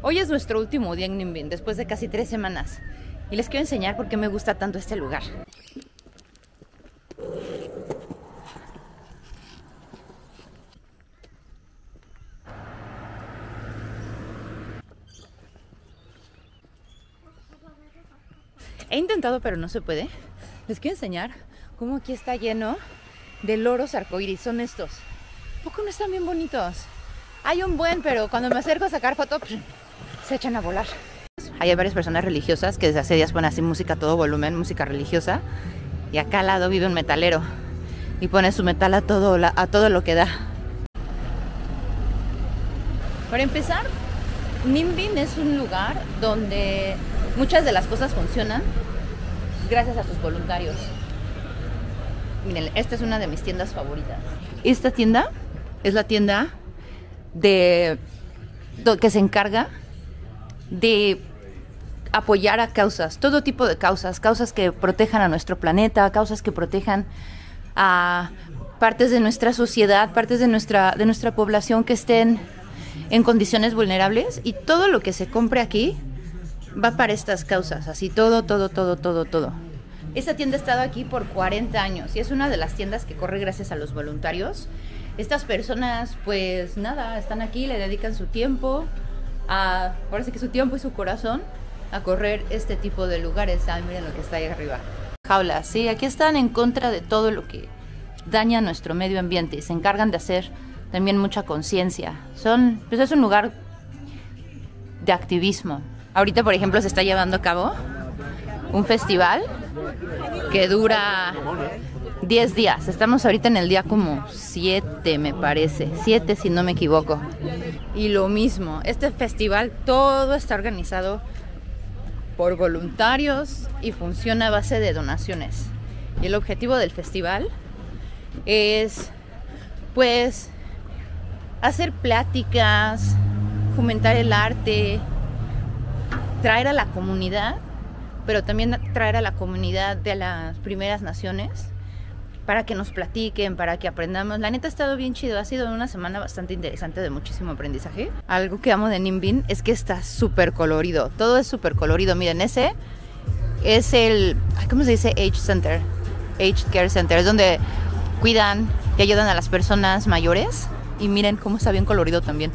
Hoy es nuestro último día en Ninh Binh, después de casi 3 semanas. Y les quiero enseñar por qué me gusta tanto este lugar. He intentado, pero no se puede. Les quiero enseñar cómo aquí está lleno de loros arcoíris. Son estos. ¿Poco no están bien bonitos? Hay un buen, pero cuando me acerco a sacar foto, se echan a volar. Hay varias personas religiosas que desde hace días ponen así música a todo volumen, música religiosa. Y acá al lado vive un metalero y pone su metal a todo lo que da. Para empezar, Ninh Binh es un lugar donde muchas de las cosas funcionan gracias a sus voluntarios. Miren, esta es una de mis tiendas favoritas. Esta tienda es la tienda que se encarga de apoyar a causas, todo tipo de causas, causas que protejan a nuestro planeta, causas que protejan a partes de nuestra sociedad, partes de nuestra población que estén en condiciones vulnerables, y todo lo que se compre aquí va para estas causas, así todo. Esta tienda ha estado aquí por 40 años y es una de las tiendas que corre gracias a los voluntarios. Estas personas, pues nada, están aquí, le dedican su tiempo, ahora sí que su tiempo y su corazón a correr este tipo de lugares. Miren lo que está ahí arriba. Jaulas, sí, aquí están en contra de todo lo que daña nuestro medio ambiente y se encargan de hacer también mucha conciencia. Pues es un lugar de activismo. Ahorita, por ejemplo, se está llevando a cabo un festival que dura 10 días. Estamos ahorita en el día como 7, me parece. 7 si no me equivoco. Y lo mismo, este festival todo está organizado por voluntarios y funciona a base de donaciones. Y el objetivo del festival es, pues, hacer pláticas, fomentar el arte, traer a la comunidad, pero también traer a la comunidad de las primeras naciones para que nos platiquen, para que aprendamos. La neta ha estado bien chido, ha sido una semana bastante interesante de muchísimo aprendizaje. Algo que amo de Ninh Binh es que está súper colorido, todo es súper colorido. Miren, ese es el, ¿cómo se dice? Aged Care Center, es donde cuidan y ayudan a las personas mayores. Y miren cómo está bien colorido también.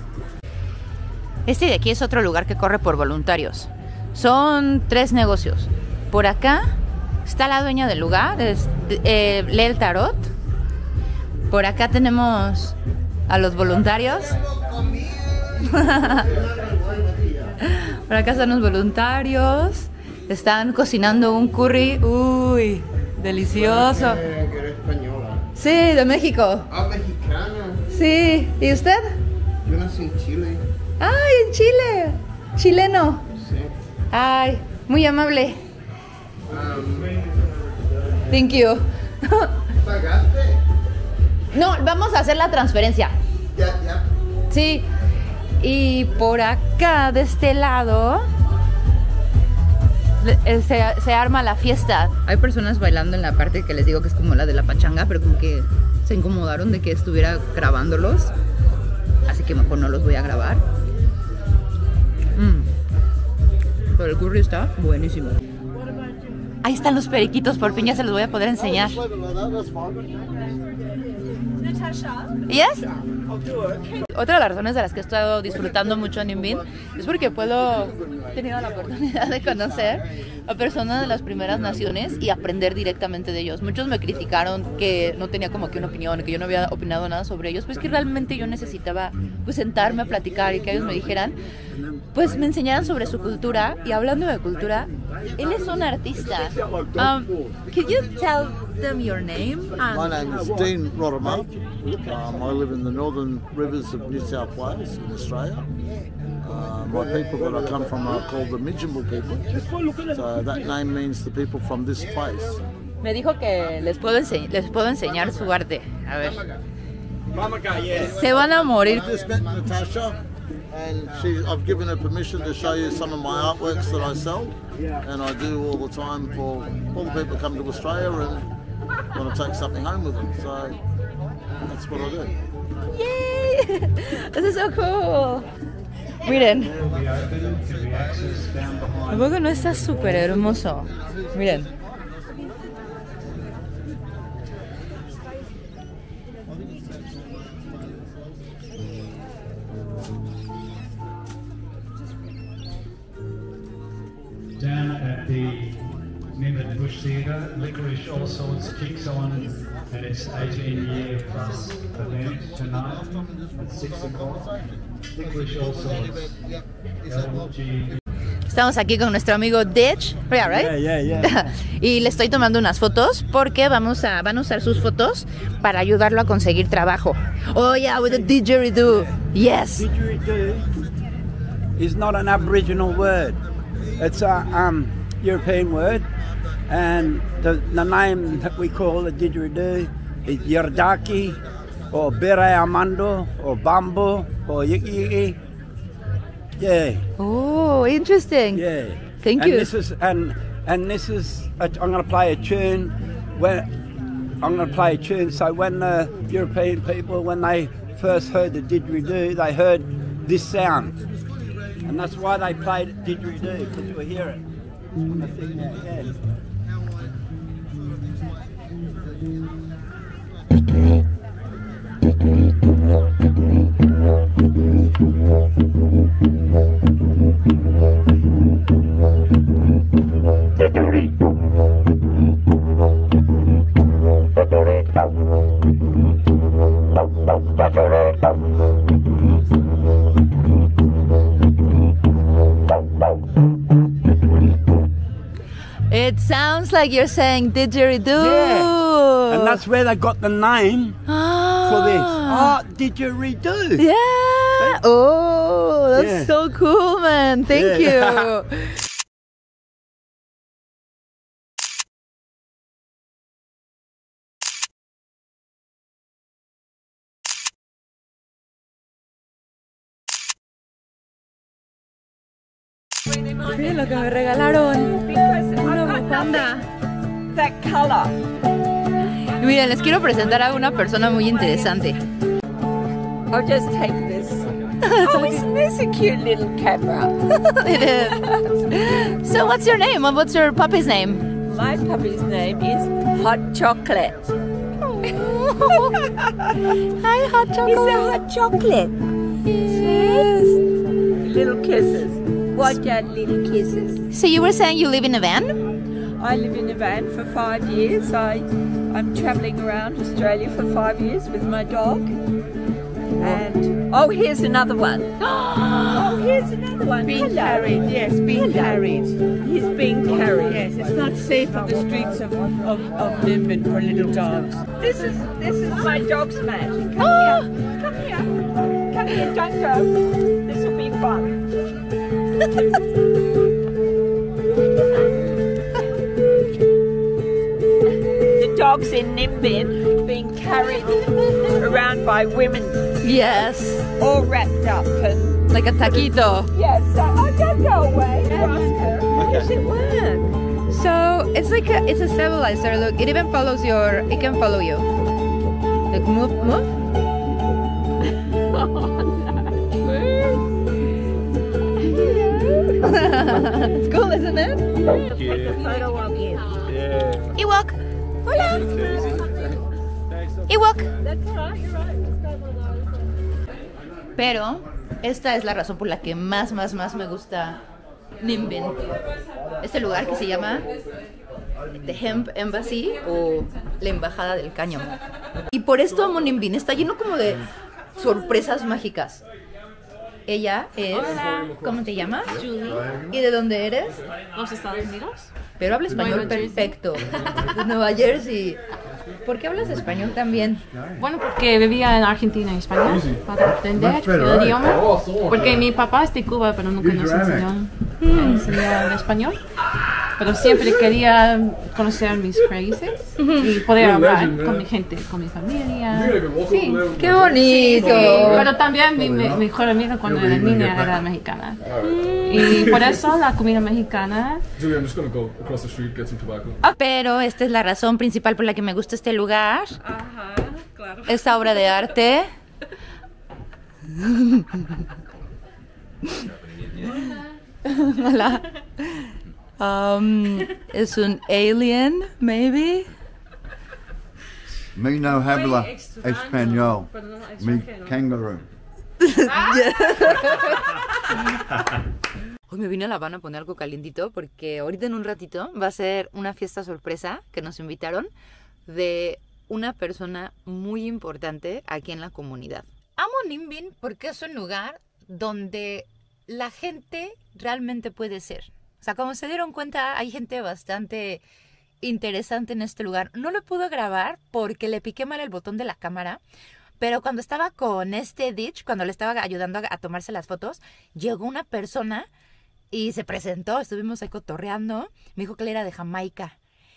Este de aquí es otro lugar que corre por voluntarios. Son 3 negocios. Por acá está la dueña del lugar, lee el tarot. Por acá tenemos a los voluntarios. Por acá están los voluntarios. Están cocinando un curry. Uy, delicioso. Que eres española. Sí, de México. Ah, mexicana. Sí, ¿y usted? Yo nací en Chile. ¡Ay, en Chile! Chileno. Sí. Ay, muy amable. Thank you. ¿Pagaste? No, vamos a hacer la transferencia. Ya. Sí. Y por acá, de este lado, se arma la fiesta. Hay personas bailando en la parte que les digo que es como la de la pachanga, pero como que se incomodaron de que estuviera grabándolos. Así que mejor no los voy a grabar. Pero el curry está buenísimo. Ahí están los periquitos, por fin ya se los voy a poder enseñar. ¿Yes? Otra de las razones de las que he estado disfrutando mucho en Ninh Binh es porque he tenido la oportunidad de conocer a personas de las primeras naciones y aprender directamente de ellos. Muchos me criticaron que no tenía como que una opinión, que yo no había opinado nada sobre ellos, pues que realmente yo necesitaba pues sentarme a platicar y que ellos me dijeran, pues me enseñaran sobre su cultura. Y hablando de cultura, él es un artista. Could you tell them your name? My name is Dean Rothermar. I live in the northern rivers of New South Wales in Australia. My people that I come from are called the Midjinbul people. So that name means the people from this place. Me dijo que les puedo enseñar su arte. A ver. Se van a morir. I just met Natasha, and I've given her permission to show you some of my artworks that I sell, and I do all the time for all the people that come to Australia and want to take something home with them. So that's what I do. Yay! This is so cool. Miren. ¿A poco no está súper hermoso? Miren. Down at the Nimbin Bush Theatre, Licorice All Sorts kicks on and its 18-year plus event tonight at 6 o'clock. Licorice All Sorts. LG. Estamos aquí con nuestro amigo Ditch, right? Yeah. Y le estoy tomando unas fotos porque van a usar sus fotos para ayudarlo a conseguir trabajo. Oh yeah, with the didgeridoo. Yes. Didgeridoo is not an Aboriginal word. It's a European word, and the name that we call the didgeridoo is Yardaki, or Bere Amando, or Bambo, or Yiki Yiki. Yeah. Oh, interesting. Yeah. Thank and you. This is I'm going to play a tune. So when the European people, when they first heard the didgeridoo, they heard this sound, and that's why they played didgeridoo, because we hear it. And I think, yeah. It sounds like you're saying didgeridoo. Yeah. And that's where they got the name for this. Oh, didgeridoo. Yeah. Oh, that's Yeah. so cool, man. Thank Yeah. you. Miren lo que me regalaron. Una bufanda. That color. Y miren, les quiero presentar a una persona muy interesante. I'll just take this. Oh, isn't this a cute little camera? It is. So what's your name? What's your puppy's name? My puppy's name is Hot Chocolate. Hi, Hot He's Chocolate. a hot chocolate. Yes. Little kisses. Watch out, little kisses. So you were saying you live in a van? I live in a van for 5 years. I'm travelling around Australia for 5 years with my dog. And oh, here's another one. Oh, here's another one. Being carried, yes, being carried. He's being carried. Yes, it's not safe on the streets of Nimbin for little dogs. This is my dog's mat. Come here. Come here. Come here. Don't go. This will be fun. The dog's in Nimbin being carried around by women, Yes. all wrapped up and Like a taquito. yes. Oh, don't go away. Ask her. How does it work? So it's like it's a stabilizer. Look, it even follows it can follow you. Like move. It's cool, isn't it? Photo of you. Ewok. Hola. Ewok. That's all right. You're right. Pero esta es la razón por la que más me gusta Nimbin. Este lugar que se llama The Hemp Embassy o la Embajada del Cáñamo. Y por esto amo Nimbin. Está lleno como de sorpresas mágicas. Ella es... ¿Cómo te llamas? Julie. ¿Y de dónde eres? Los Estados Unidos. Pero habla español Nueva Jersey. perfecto. De Nueva Jersey. ¿Por qué hablas español también? Bueno, porque vivía en Argentina y España para aprender el idioma. Porque mi papá es de Cuba, pero nunca nos enseñó el español. Pero siempre quería conocer mis raíces y poder hablar con mi gente, con mi familia. Sí. ¡Qué bonito! Pero también mi mejor amiga cuando era niña era mexicana. Y por eso la comida mexicana. Julie, I'm just gonna go across the street, get some tobacco. Pero esta es la razón principal por la que me gusta este lugar. Ajá, claro. Esta obra de arte. Hola. Es un alien, maybe. Me no habla español. Mi kangaroo. Hoy me vine a La Habana a poner algo calientito porque ahorita en un ratito va a ser una fiesta sorpresa que nos invitaron de una persona muy importante aquí en la comunidad. Amo Ninh Binh porque es un lugar donde la gente realmente puede ser. O sea, como se dieron cuenta, hay gente bastante interesante en este lugar. No lo pude grabar porque le piqué mal el botón de la cámara, pero cuando estaba con este Ditch, cuando le estaba ayudando a tomarse las fotos, llegó una persona y se presentó, estuvimos ahí cotorreando, me dijo que él era de Jamaica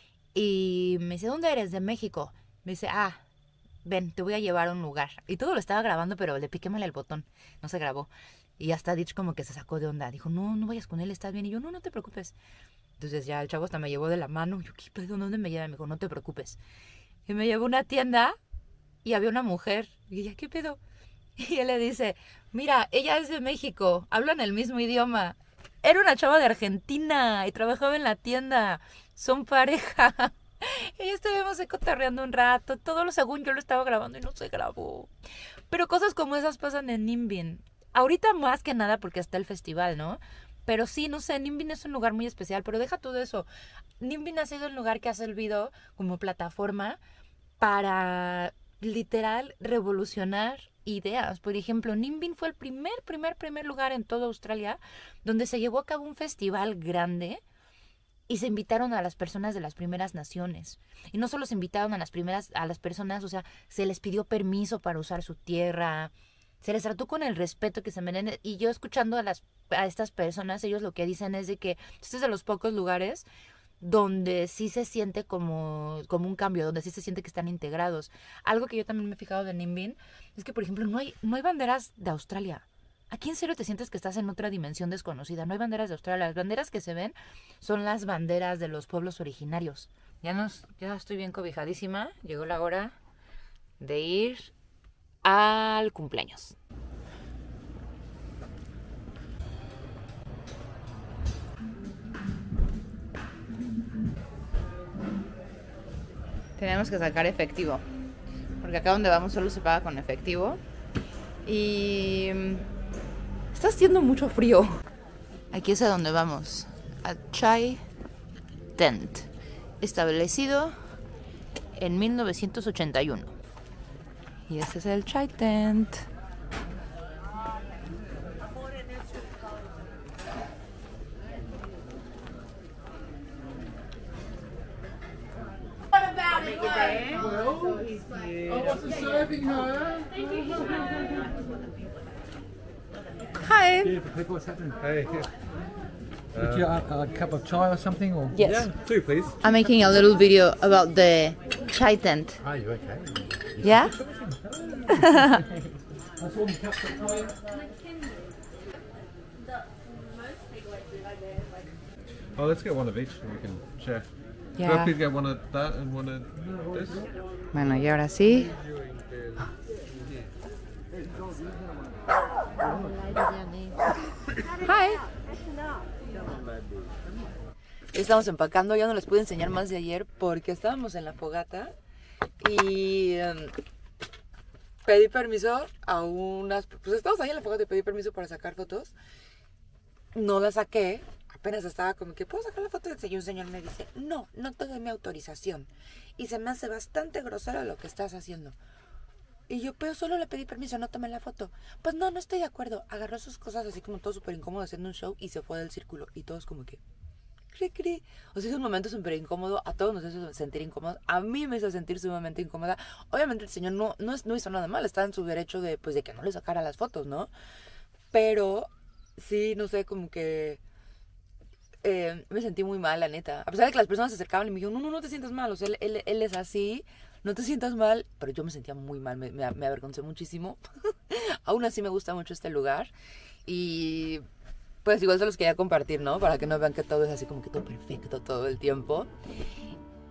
y me dice, ¿dónde eres? De México. Me dice, ven, te voy a llevar a un lugar. Y todo lo estaba grabando, pero le piqué mal el botón, no se grabó. Y hasta Ditch como que se sacó de onda, dijo, no vayas con él, estás bien. Y yo, no te preocupes. Entonces ya el chavo hasta me llevó de la mano, yo, ¿qué pedo? ¿Dónde me lleva? Me dijo, no te preocupes. Y me llevó a una tienda y había una mujer. Y ella, ¿qué pedo? Y él le dice, mira, ella es de México, hablan el mismo idioma. Era una chava de Argentina y trabajaba en la tienda. Son pareja. Y estuvimos cotorreando un rato. Todo lo según yo lo estaba grabando y no se grabó. Pero cosas como esas pasan en Ninh Binh. Ahorita más que nada porque está el festival, ¿no? Pero sí, no sé, Ninh Binh es un lugar muy especial. Pero deja todo eso. Ninh Binh ha sido el lugar que ha servido como plataforma para literal revolucionar ideas. Por ejemplo, Ninh Binh fue el primer lugar en toda Australia donde se llevó a cabo un festival grande y se invitaron a las personas de las primeras naciones. Y no solo se invitaron a las personas, o sea, se les pidió permiso para usar su tierra, se les trató con el respeto que se merecen. Y yo escuchando a estas personas, ellos lo que dicen es de que este es de los pocos lugares donde sí se siente como un cambio, donde sí se siente que están integrados. Algo que yo también me he fijado de Ninh Binh es que, por ejemplo, no hay banderas de Australia. Aquí en serio te sientes que estás en otra dimensión desconocida. No hay banderas de Australia. Las banderas que se ven son las banderas de los pueblos originarios. Ya estoy bien cobijadísima. Llegó la hora de ir al cumpleaños. Tenemos que sacar efectivo, porque acá donde vamos solo se paga con efectivo y está haciendo mucho frío. Aquí es a donde vamos, a Chai Tent, establecido en 1981. Y este es el Chai Tent. Hi. Beautiful people, what's happening? Hey, here. Would you a cup of chai or something? Or? Yes. Yeah, two please. I'm making a little video about the Chai Tent. Are you okay? Yeah? I saw the cups of chai. Oh, let's get one of each and we can share. Yeah. So please get one of that and one of this. Bueno, y ahora sí. Hi. Estamos empacando, ya no les pude enseñar más de ayer porque estábamos en la fogata y pedí permiso a unas... Pues estábamos ahí en la fogata y pedí permiso para sacar fotos. No la saqué, apenas estaba como que, ¿puedo sacar la foto? Y un señor me dice, no te doy mi autorización. Y se me hace bastante grosero lo que estás haciendo. Y yo, pero solo le pedí permiso, no tomé la foto. Pues no estoy de acuerdo. Agarró sus cosas así como todo súper incómodo haciendo un show y se fue del círculo. Y todos como que... O sea, es un momento súper incómodo. A todos nos hizo sentir incómodos. A mí me hizo sentir sumamente incómoda. Obviamente el señor no hizo nada mal. Está en su derecho de que no le sacara las fotos, ¿no? Pero sí, no sé, como que... me sentí muy mal, la neta. A pesar de que las personas se acercaban y me dijeron, no te sientas mal. O sea, él es así. No te sientas mal. Pero yo me sentía muy mal. Me avergoncé muchísimo. Aún así me gusta mucho este lugar. Y... pues igual se los quería compartir, ¿no? Para que no vean que todo es así como que todo perfecto todo el tiempo.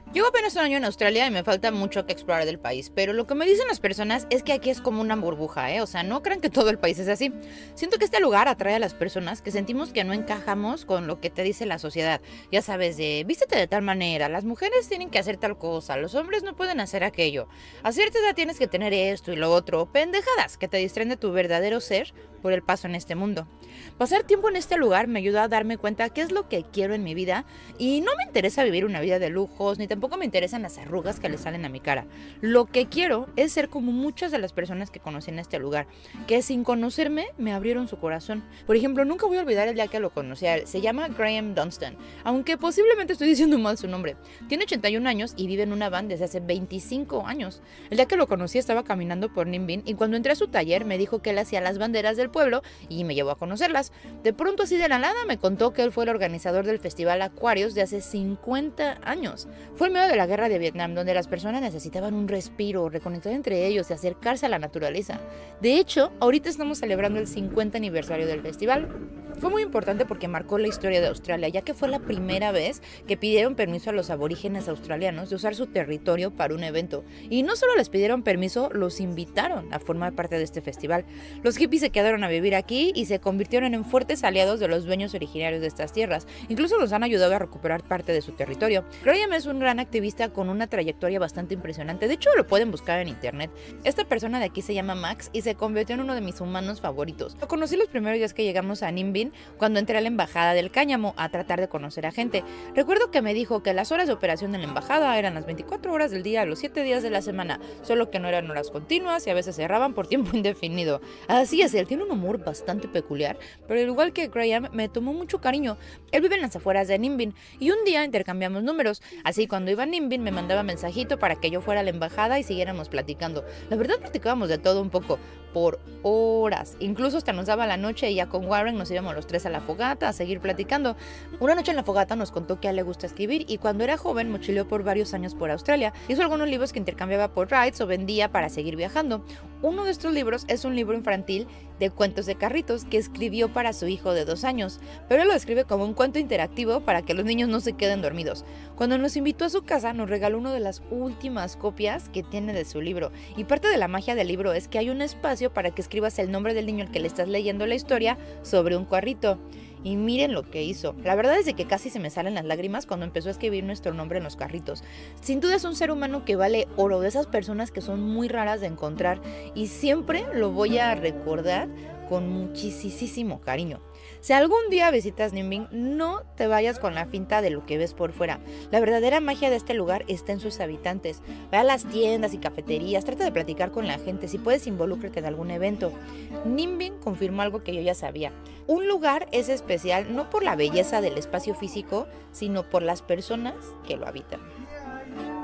Llevo apenas un año en Australia y me falta mucho que explorar del país, pero lo que me dicen las personas es que aquí es como una burbuja, ¿eh? O sea, no crean que todo el país es así. Siento que este lugar atrae a las personas que sentimos que no encajamos con lo que te dice la sociedad. Ya sabes, de vístete de tal manera, las mujeres tienen que hacer tal cosa, los hombres no pueden hacer aquello. A cierta edad tienes que tener esto y lo otro, pendejadas que te distraen de tu verdadero ser por el paso en este mundo. Pasar tiempo en este lugar me ayuda a darme cuenta qué es lo que quiero en mi vida y no me interesa vivir una vida de lujos, ni tampoco me interesan las arrugas que le salen a mi cara. Lo que quiero es ser como muchas de las personas que conocí en este lugar, que sin conocerme me abrieron su corazón. Por ejemplo, nunca voy a olvidar el día que lo conocí a él. Se llama Graham Dunstan, aunque posiblemente estoy diciendo mal su nombre. Tiene 81 años y vive en una van desde hace 25 años. El día que lo conocí estaba caminando por Nimbin y cuando entré a su taller me dijo que él hacía las banderas del pueblo y me llevó a conocerlas. De pronto, así de la nada, me contó que él fue el organizador del Festival Aquarius de hace 50 años. Fue en medio de la guerra de Vietnam, donde las personas necesitaban un respiro, reconectar entre ellos y acercarse a la naturaleza. De hecho, ahorita estamos celebrando el 50 aniversario del festival. Fue muy importante porque marcó la historia de Australia, ya que fue la primera vez que pidieron permiso a los aborígenes australianos de usar su territorio para un evento. Y no solo les pidieron permiso, los invitaron a formar parte de este festival. Los hippies se quedaron a vivir aquí y se convirtieron en fuertes aliados de los dueños originarios de estas tierras. Incluso los han ayudado a recuperar parte de su territorio. Graham es un gran activista con una trayectoria bastante impresionante. De hecho, lo pueden buscar en internet. Esta persona de aquí se llama Max y se convirtió en uno de mis humanos favoritos. Lo conocí los primeros días que llegamos a Nimbin, cuando entré a la embajada del cáñamo a tratar de conocer a gente. Recuerdo que me dijo que las horas de operación en la embajada eran las 24 horas del día, los 7 días de la semana, solo que no eran horas continuas y a veces cerraban por tiempo indefinido. Así es, él tiene un humor bastante peculiar, pero al igual que Graham, me tomó mucho cariño. Él vive en las afueras de Nimbin y un día intercambiamos números. Así, cuando iba a Nimbin me mandaba mensajito para que yo fuera a la embajada y siguiéramos platicando. La verdad, platicábamos de todo un poco, por horas. Incluso hasta nos daba la noche y ya con Warren nos íbamos los tres a la fogata a seguir platicando. Una noche en la fogata nos contó que a él le gusta escribir y cuando era joven mochileó por varios años por Australia. Hizo algunos libros que intercambiaba por rides o vendía para seguir viajando. Uno de estos libros es un libro infantil de cuentos de carritos que escribió para su hijo de 2 años, pero él lo escribe como un cuento interactivo para que los niños no se queden dormidos. Cuando nos invitó a su casa nos regaló una de las últimas copias que tiene de su libro, y parte de la magia del libro es que hay un espacio para que escribas el nombre del niño al que le estás leyendo la historia sobre un carrito. Y miren lo que hizo. La verdad es de que casi se me salen las lágrimas cuando empezó a escribir nuestro nombre en los carritos. Sin duda es un ser humano que vale oro, de esas personas que son muy raras de encontrar, y siempre lo voy a recordar con muchísimo cariño. Si algún día visitas Nimbin, no te vayas con la finta de lo que ves por fuera. La verdadera magia de este lugar está en sus habitantes. Ve a las tiendas y cafeterías, trata de platicar con la gente, si puedes involúcrate en algún evento. Nimbin confirmó algo que yo ya sabía. Un lugar es especial no por la belleza del espacio físico, sino por las personas que lo habitan.